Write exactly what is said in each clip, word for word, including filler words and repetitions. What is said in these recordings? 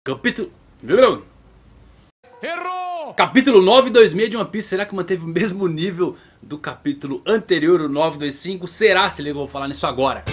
Capítulo... Errou! Capítulo nove dois seis de One Piece. Será que manteve o mesmo nível do capítulo anterior, o nove dois cinco? Será? Se liga, eu vou falar nisso agora.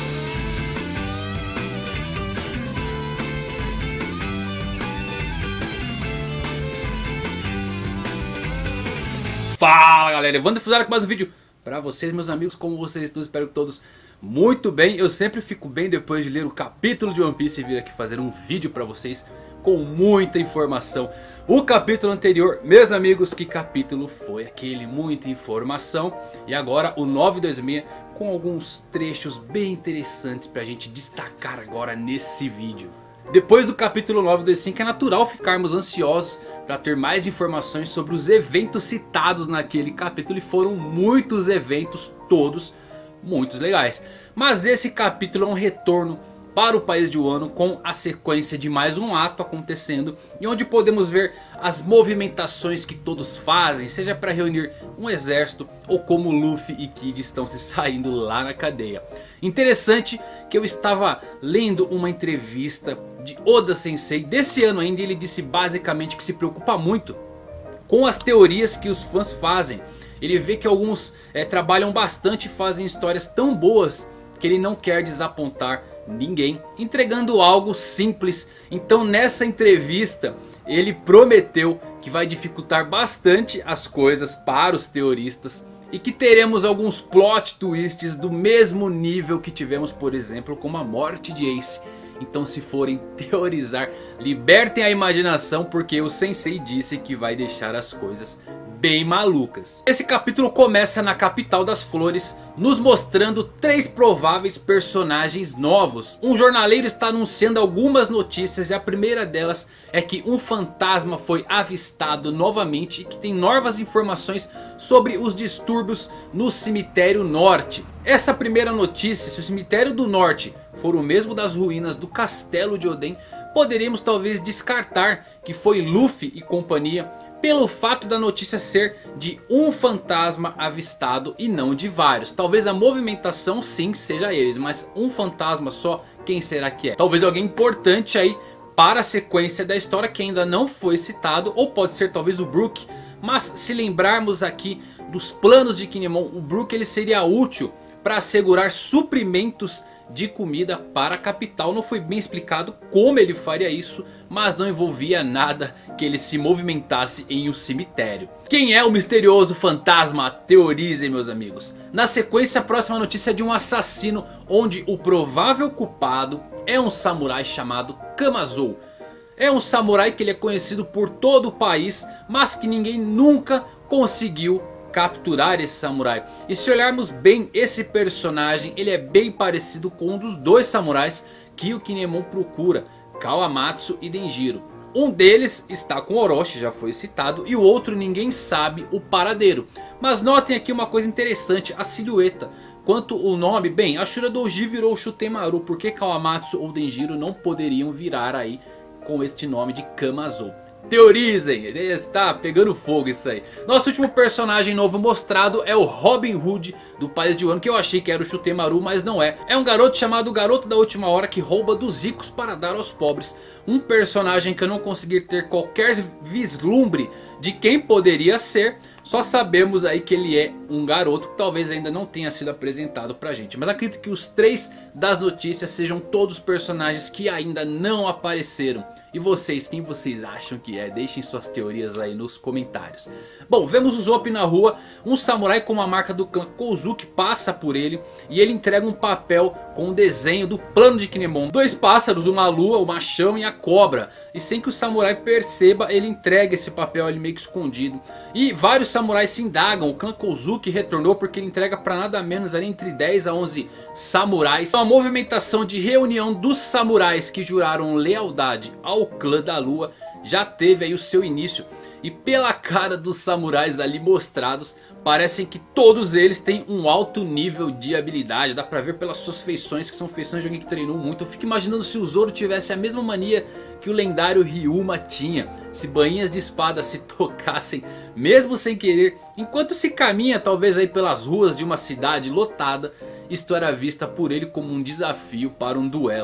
Fala galera, Evandro Fusaro com mais um vídeo pra vocês, meus amigos. Como vocês estão? Espero que todos muito bem. Eu sempre fico bem depois de ler o capítulo de One Piece e vir aqui fazer um vídeo pra vocês com muita informação. O capítulo anterior, meus amigos, que capítulo foi aquele? Muita informação. E agora o nove dois seis com alguns trechos bem interessantes pra gente destacar agora nesse vídeo. Depois do capítulo nove dois cinco é natural ficarmos ansiosos para ter mais informações sobre os eventos citados naquele capítulo. E foram muitos eventos, todos muito legais. Mas esse capítulo é um retorno para o país de Wano, com a sequência de mais um ato acontecendo, e onde podemos ver as movimentações que todos fazem, seja para reunir um exército ou como Luffy e Kid estão se saindo lá na cadeia. Interessante que eu estava lendo uma entrevista de Oda Sensei desse ano ainda, e ele disse basicamente que se preocupa muito com as teorias que os fãs fazem. Ele vê que alguns é, trabalham bastante e fazem histórias tão boas que ele não quer desapontar ninguém, entregando algo simples. Então nessa entrevista ele prometeu que vai dificultar bastante as coisas para os teoristas, e que teremos alguns plot twists do mesmo nível que tivemos, por exemplo, com a morte de Ace. Então se forem teorizar, libertem a imaginação, porque o Sensei disse que vai deixar as coisas bem malucas. Esse capítulo começa na capital das flores, nos mostrando três prováveis personagens novos. Um jornaleiro está anunciando algumas notícias, e a primeira delas é que um fantasma foi avistado novamente e que tem novas informações sobre os distúrbios no cemitério norte. Essa primeira notícia, se o cemitério do norte for o mesmo das ruínas do castelo de Oden, poderíamos talvez descartar que foi Luffy e companhia, pelo fato da notícia ser de um fantasma avistado e não de vários. Talvez a movimentação sim seja eles, mas um fantasma só, quem será que é? Talvez alguém importante aí para a sequência da história que ainda não foi citado, ou pode ser talvez o Brook. Mas se lembrarmos aqui dos planos de Kinemon, o Brook ele seria útil para assegurar suprimentos de comida para a capital. Não foi bem explicado como ele faria isso, mas não envolvia nada que ele se movimentasse em um cemitério. Quem é o misterioso fantasma? Teorizem, meus amigos. Na sequência, a próxima notícia é de um assassino, onde o provável culpado é um samurai chamado Kamazou. É um samurai que ele é conhecido por todo o país, mas que ninguém nunca conseguiu capturar esse samurai. E se olharmos bem, esse personagem ele é bem parecido com um dos dois samurais que o Kinemon procura, Kawamatsu e Denjiro. Um deles está com Orochi, já foi citado, e o outro ninguém sabe o paradeiro. Mas notem aqui uma coisa interessante, a silhueta. Quanto o nome, bem, Ashura Doji virou Shutemaru, porque Kawamatsu ou Denjiro não poderiam virar aí com este nome de Kamazou. Teorizem, está pegando fogo isso aí. Nosso último personagem novo mostrado é o Robin Hood do país de Wano, que eu achei que era o Shutemaru, mas não é. É um garoto chamado Garoto da Última Hora, que rouba dos ricos para dar aos pobres. Um personagem que eu não consegui ter qualquer vislumbre de quem poderia ser. Só sabemos aí que ele é um garoto que talvez ainda não tenha sido apresentado pra gente. Mas acredito que os três das notícias sejam todos personagens que ainda não apareceram. E vocês, quem vocês acham que é? Deixem suas teorias aí nos comentários. Bom, vemos o Zop na rua. Um samurai com a marca do clã Kozuki passa por ele e ele entrega um papel com um desenho do plano de Kinemon. Dois pássaros, uma lua, o machão e a cobra. E sem que o samurai perceba, ele entrega esse papel ali meio que escondido. E vários samurais se indagam. O clã Kozuki retornou porque ele entrega para nada menos ali entre dez a onze samurais. Então a movimentação de reunião dos samurais que juraram lealdade ao clã da lua já teve aí o seu início. E pela cara dos samurais ali mostrados, parecem que todos eles têm um alto nível de habilidade. Dá pra ver pelas suas feições, que são feições de alguém que treinou muito. Eu fico imaginando se o Zoro tivesse a mesma mania que o lendário Ryuma tinha. Se bainhas de espada se tocassem mesmo sem querer, enquanto se caminha talvez aí pelas ruas de uma cidade lotada. Isto era vista por ele como um desafio para um duelo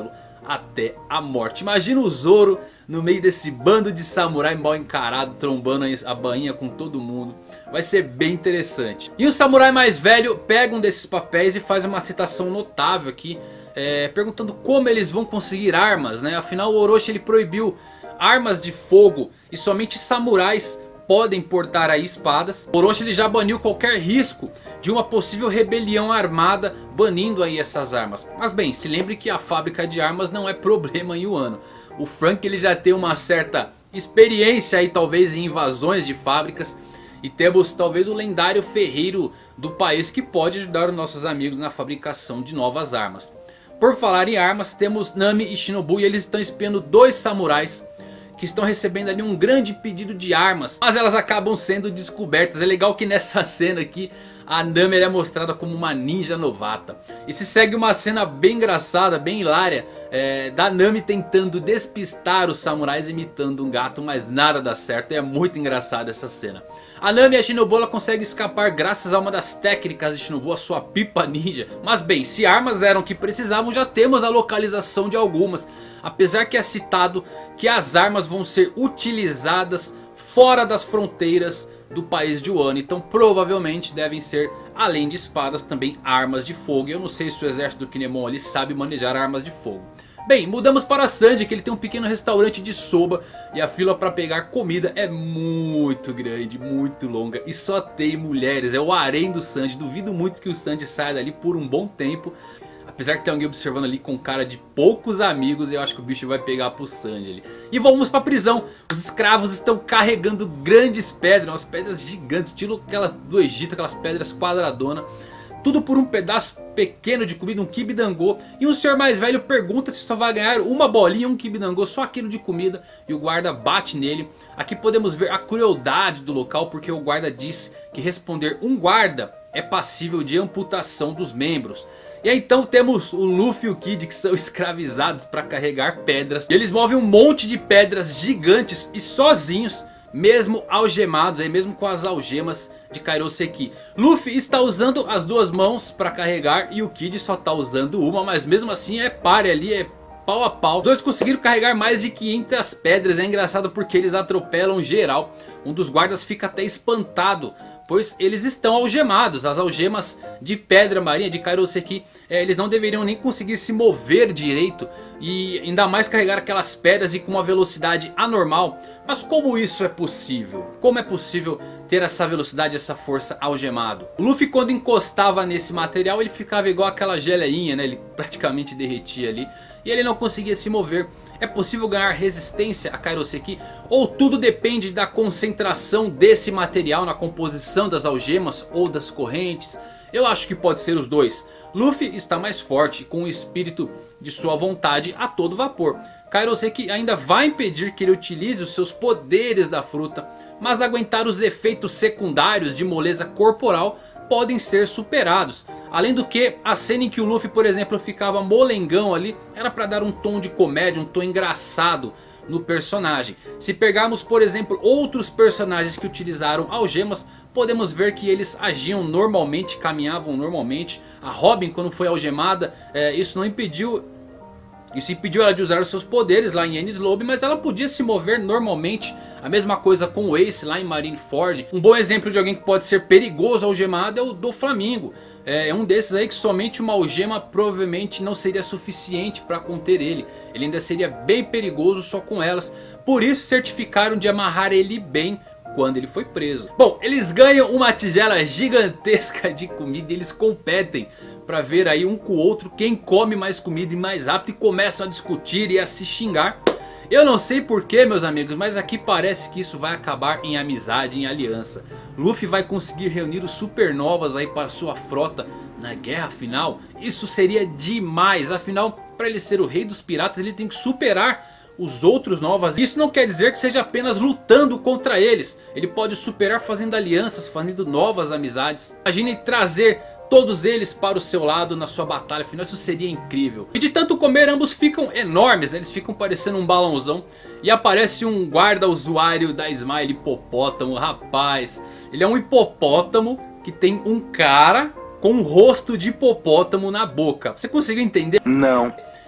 até a morte. Imagina o Zoro no meio desse bando de samurai mal encarado, trombando a bainha com todo mundo. Vai ser bem interessante. E o samurai mais velho pega um desses papéis e faz uma citação notável aqui, é, perguntando como eles vão conseguir armas, né? Afinal o Orochi ele proibiu armas de fogo e somente samurais podem portar aí espadas. Orochi ele já baniu qualquer risco de uma possível rebelião armada, banindo aí essas armas. Mas bem, se lembre que a fábrica de armas não é problema em Wano. O Frank ele já tem uma certa experiência aí talvez em invasões de fábricas. E temos talvez o lendário ferreiro do país que pode ajudar os nossos amigos na fabricação de novas armas. Por falar em armas, temos Nami e Shinobu e eles estão espiando dois samurais que estão recebendo ali um grande pedido de armas, mas elas acabam sendo descobertas. É legal que nessa cena aqui a Nami é mostrada como uma ninja novata. E se segue uma cena bem engraçada, bem hilária, é, da Nami tentando despistar os samurais imitando um gato, mas nada dá certo. É muito engraçada essa cena. A Nami e a Shinobu ela consegue escapar graças a uma das técnicas de Shinobu, a sua pipa ninja. Mas bem, se armas eram o que precisavam, já temos a localização de algumas. Apesar que é citado que as armas vão ser utilizadas fora das fronteiras do país de Wano. Então provavelmente devem ser, além de espadas, também armas de fogo. Eu não sei se o exército do Kinemon ali sabe manejar armas de fogo. Bem, mudamos para Sanji, que ele tem um pequeno restaurante de soba. E a fila para pegar comida é muito grande, muito longa. E só tem mulheres, é o harém do Sanji. Duvido muito que o Sanji saia dali por um bom tempo. Apesar que tem alguém observando ali com cara de poucos amigos, eu acho que o bicho vai pegar pro Sanji ali. E vamos pra prisão. Os escravos estão carregando grandes pedras, umas pedras gigantes, estilo aquelas do Egito, aquelas pedras quadradonas. Tudo por um pedaço pequeno de comida, um kibidangô. E um senhor mais velho pergunta se só vai ganhar uma bolinha, um kibidangô, só aquilo de comida. E o guarda bate nele. Aqui podemos ver a crueldade do local, porque o guarda diz que responder um guarda é passível de amputação dos membros. E aí então temos o Luffy e o Kid que são escravizados para carregar pedras. E eles movem um monte de pedras gigantes e sozinhos, mesmo algemados, aí mesmo com as algemas de Kairoseki. Luffy está usando as duas mãos para carregar e o Kid só está usando uma, mas mesmo assim é páreo ali, é pau a pau. Os dois conseguiram carregar mais de quinhentas pedras, é engraçado porque eles atropelam geral. Um dos guardas fica até espantado, pois eles estão algemados. As algemas de pedra marinha de Kairoseki, é, eles não deveriam nem conseguir se mover direito. E ainda mais carregar aquelas pedras e com uma velocidade anormal. Mas como isso é possível? Como é possível ter essa velocidade, essa força algemado? O Luffy quando encostava nesse material ele ficava igual aquela geleinha, né? Ele praticamente derretia ali. E ele não conseguia se mover. É possível ganhar resistência a Kairoseki? Ou tudo depende da concentração desse material na composição das algemas ou das correntes? Eu acho que pode ser os dois. Luffy está mais forte, com o espírito de sua vontade a todo vapor. Kairoseki ainda vai impedir que ele utilize os seus poderes da fruta, mas aguentar os efeitos secundários de moleza corporal podem ser superados. Além do que, a cena em que o Luffy, por exemplo, ficava molengão ali, era para dar um tom de comédia, um tom engraçado no personagem. Se pegarmos, por exemplo, outros personagens que utilizaram algemas, podemos ver que eles agiam normalmente, caminhavam normalmente. A Robin, quando foi algemada, é, isso não impediu... Isso impediu ela de usar os seus poderes lá em Enies Lobby, mas ela podia se mover normalmente. A mesma coisa com o Ace lá em Marineford. Um bom exemplo de alguém que pode ser perigoso algemado é o do Flamingo. É um desses aí que somente uma algema provavelmente não seria suficiente para conter ele. Ele ainda seria bem perigoso só com elas. Por isso certificaram de amarrar ele bem quando ele foi preso. Bom, eles ganham uma tigela gigantesca de comida e eles competem para ver aí um com o outro quem come mais comida e mais rápido, e começam a discutir e a se xingar. Eu não sei porquê, meus amigos, mas aqui parece que isso vai acabar em amizade, em aliança. Luffy vai conseguir reunir os supernovas aí para sua frota na guerra final. Isso seria demais, afinal, para ele ser o rei dos piratas ele tem que superar os outros novas. Isso não quer dizer que seja apenas lutando contra eles. Ele pode superar fazendo alianças, fazendo novas amizades. Imagine trazer todos eles para o seu lado na sua batalha final, isso seria incrível. E de tanto comer ambos ficam enormes, né? Eles ficam parecendo um balãozão. E aparece um guarda usuário da Smile hipopótamo, rapaz. Ele é um hipopótamo que tem um cara com um rosto de hipopótamo na boca. Você conseguiu entender? Não.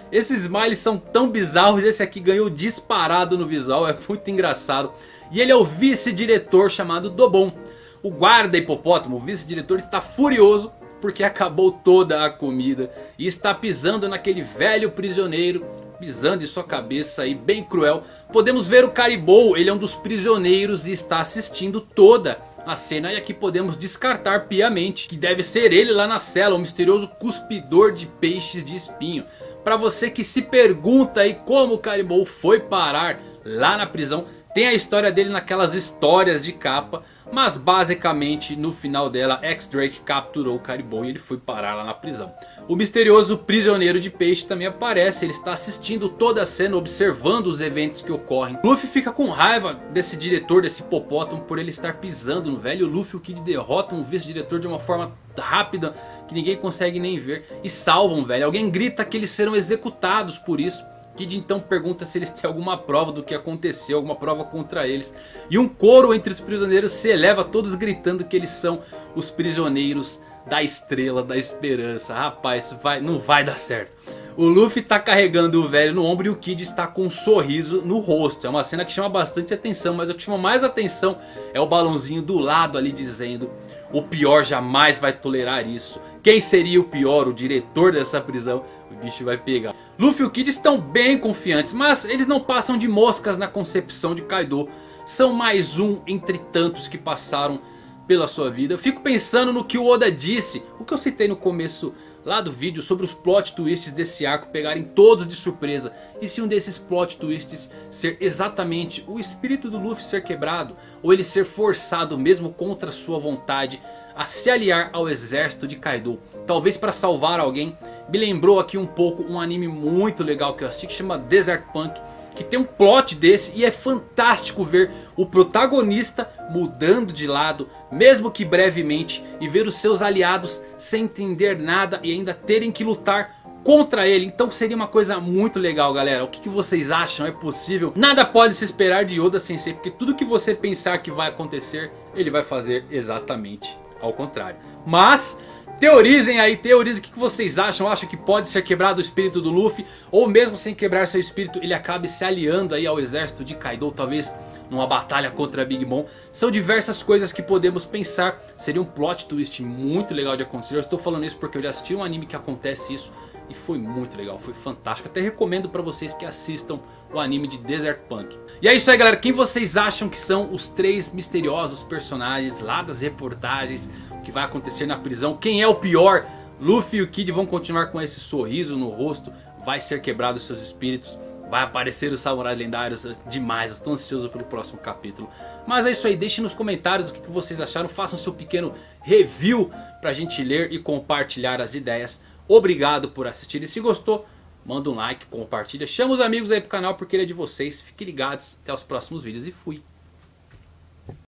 Esses smiles são tão bizarros, esse aqui ganhou disparado no visual, é muito engraçado. E ele é o vice-diretor chamado Dobon. O guarda hipopótamo, o vice-diretor, está furioso porque acabou toda a comida e está pisando naquele velho prisioneiro, pisando em sua cabeça aí, bem cruel. Podemos ver o Caribou, ele é um dos prisioneiros e está assistindo toda a cena. E aqui podemos descartar piamente que deve ser ele lá na cela, o misterioso cuspidor de peixes de espinho. Para você que se pergunta aí como o Caribou foi parar lá na prisão, tem a história dele naquelas histórias de capa. Mas basicamente no final dela, X-Drake capturou o Caribou e ele foi parar lá na prisão. O misterioso prisioneiro de peixe também aparece. Ele está assistindo toda a cena, observando os eventos que ocorrem. Luffy fica com raiva desse diretor, desse hipopótamo, por ele estar pisando no velho. Luffy e o Kid derrotam o vice-diretor de uma forma rápida que ninguém consegue nem ver. E salvam o velho. Alguém grita que eles serão executados por isso. Kid então pergunta se eles têm alguma prova do que aconteceu, alguma prova contra eles. E um coro entre os prisioneiros se eleva, todos gritando que eles são os prisioneiros da estrela da esperança. Rapaz, isso vai, não vai dar certo. O Luffy tá carregando o velho no ombro e o Kid está com um sorriso no rosto. É uma cena que chama bastante atenção, mas o que chama mais atenção é o balãozinho do lado ali dizendo: o pior jamais vai tolerar isso. Quem seria o pior? O diretor dessa prisão. O bicho vai pegar. Luffy e o Kid estão bem confiantes, mas eles não passam de moscas na concepção de Kaido. São mais um entre tantos que passaram pela sua vida. Eu fico pensando no que o Oda disse, o que eu citei no começo lá do vídeo, sobre os plot twists desse arco pegarem todos de surpresa. E se um desses plot twists ser exatamente o espírito do Luffy ser quebrado, ou ele ser forçado mesmo contra sua vontade a se aliar ao exército de Kaido, talvez para salvar alguém. Me lembrou aqui um pouco um anime muito legal que eu assisti que chama Desert Punk, que tem um plot desse e é fantástico ver o protagonista mudando de lado, mesmo que brevemente, e ver os seus aliados sem entender nada e ainda terem que lutar contra ele. Então seria uma coisa muito legal, galera. O que, que vocês acham? É possível? Nada pode se esperar de Oda Sensei, porque tudo que você pensar que vai acontecer, ele vai fazer exatamente ao contrário. Mas teorizem aí, teorizem o que vocês acham. Acham que pode ser quebrado o espírito do Luffy? Ou mesmo sem quebrar seu espírito, ele acabe se aliando aí ao exército de Kaido, talvez numa batalha contra Big Mom? São diversas coisas que podemos pensar. Seria um plot twist muito legal de acontecer. Eu estou falando isso porque eu já assisti um anime que acontece isso e foi muito legal, foi fantástico. Até recomendo pra vocês que assistam o anime de Desert Punk. E é isso aí, galera. Quem vocês acham que são os três misteriosos personagens lá das reportagens? O que vai acontecer na prisão? Quem é o pior? Luffy e o Kid vão continuar com esse sorriso no rosto? Vai ser quebrado seus espíritos? Vai aparecer os samurais lendários? Demais, estou ansioso pelo próximo capítulo. Mas é isso aí, deixem nos comentários o que vocês acharam. Façam seu pequeno review pra gente ler e compartilhar as ideias. Obrigado por assistir, e se gostou, manda um like, compartilha, chama os amigos aí pro canal porque ele é de vocês. Fiquem ligados, até os próximos vídeos e fui!